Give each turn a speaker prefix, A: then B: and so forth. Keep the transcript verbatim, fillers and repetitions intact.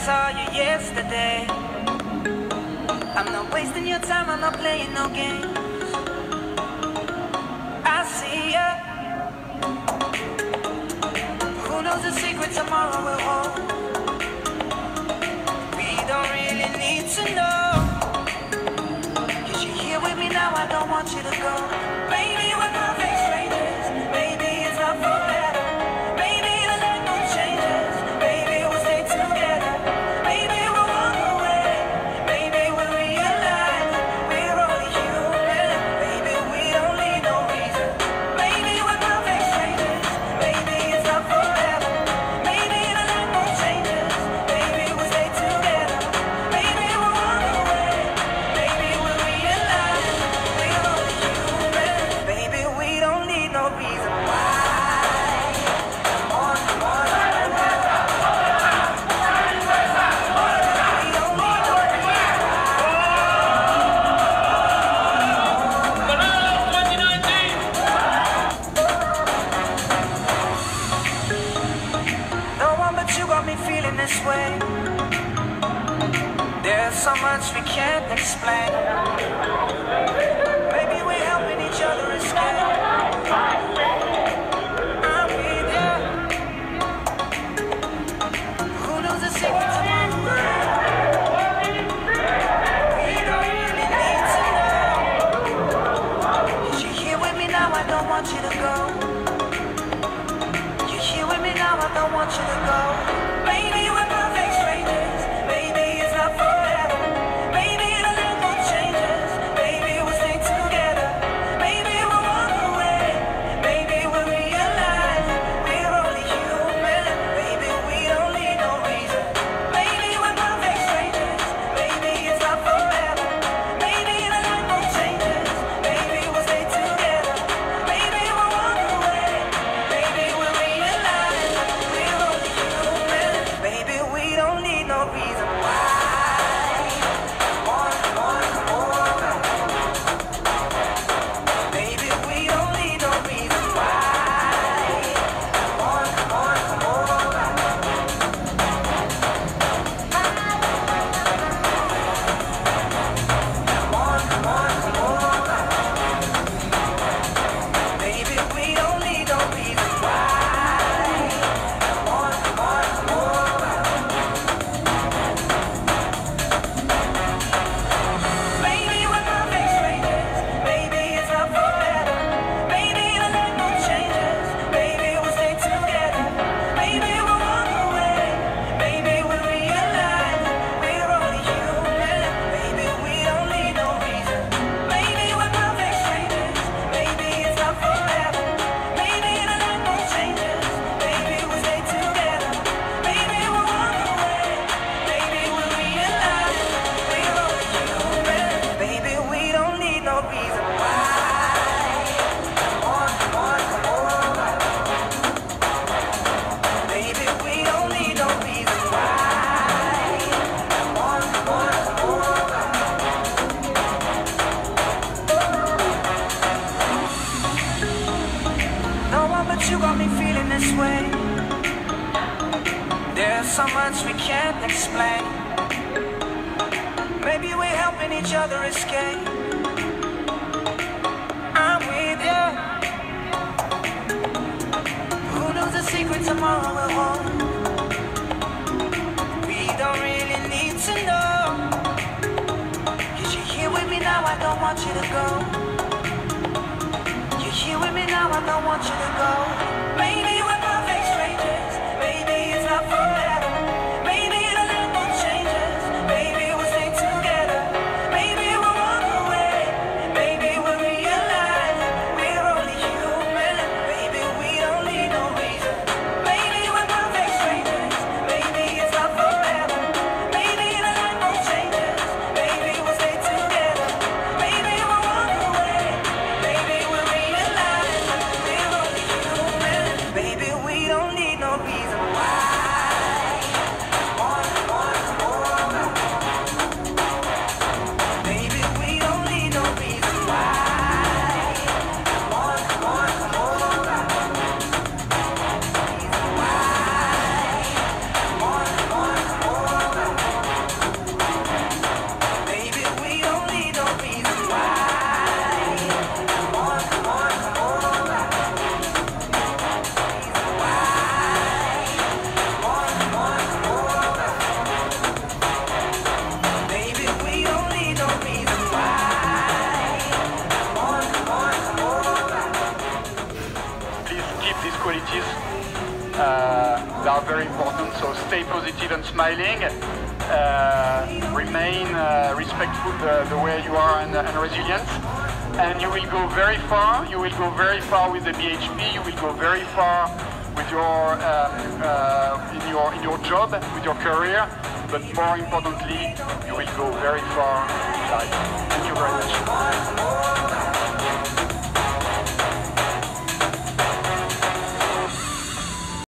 A: saw you yesterday. I'm not wasting your time, I'm not playing no games. I see ya. Who knows the secret tomorrow will hold? We don't really need to know. Cause you're here with me now, I don't want you to go. Baby, we're perfect strangers. Baby, it's not forever. Baby, the light no changes. Baby, we'll stay together. Baby, we'll walk away. Baby, we'll realize we're only human. Baby, we don't need no reason. Baby, we're perfect strangers. Baby, it's not forever. Baby, the light no changes. Baby, we'll stay together. Baby, we'll walk away. Baby, we'll realize we're only human. Baby, we don't need no reason why. Come on, come on, come on. We don't need no reason
B: twenty nineteen.
A: No one but you got me feeling this way. There's so much we can't explain. Maybe we're helping each other escape. I'm with you. Who knows the secret tomorrow will hold? We don't really need to know. Cause you're here with me now, I don't want you to go. You're here with me now, I don't want you to go. Baby, we're perfect strangers. Baby, it's not forever. Baby, the light no changes. Baby, we'll stay together. Baby, we'll walk away. Baby, we'll realize we're only human. Baby, we don't need no reason. Baby, we're perfect strangers. Baby, it's not forever. Baby, the light no changes. Baby, we'll stay together. Baby, we'll walk away. Baby, we'll realize we're only human. Baby, we don't need no reason why. Come on, come on, come on. Baby, we don't need no reason why. Come on, come on, come on. Come on, come on, come on. Baby, we don't need no reason why. Come on, come on, come on. Baby, we're perfect strangers. Baby, it's not forever. Baby, the light no changes. Baby, we'll stay together. Baby, we'll walk away. Baby, we'll realize we're only human. Baby, we don't need no reason. Baby, we're perfect strangers. Baby, it's not forever. Baby, the light no changes. Baby, we'll stay together. Baby, we'll walk away. Baby, we'll realize we're only human. Baby, we don't need no reason why. Come on, come on, come on. Baby, we don't need no reason why. Come on, come on, come on. No one but you got me feeling this way. There's so much we can't explain. Maybe we're helping each other escape. I'm with you. Who knows the secret tomorrow will hold? We don't really need to know. Cause you're here with me now, I don't want you to go. You're here with me now, I don't want you to go. Baby, we're perfect strangers. Baby, it's not forever. Baby, the light no changes. Baby, we'll stay together. Baby, we'll walk away. Baby, we'll realize we're only human. Baby, we don't need no reason. Baby, we're perfect strangers. Baby, it's not forever. Baby, the light no changes. Baby, we'll stay together. Baby, we'll walk away. Baby, we'll realize we're only human. Baby,
B: stay positive and smiling. Uh, remain uh, respectful the, the way you are and, and resilient. And you will go very far. You will go very far with the B H P. You will go very far with your um, uh, in your in your job, with your career. But more importantly, you will go very far in life. Thank you very much.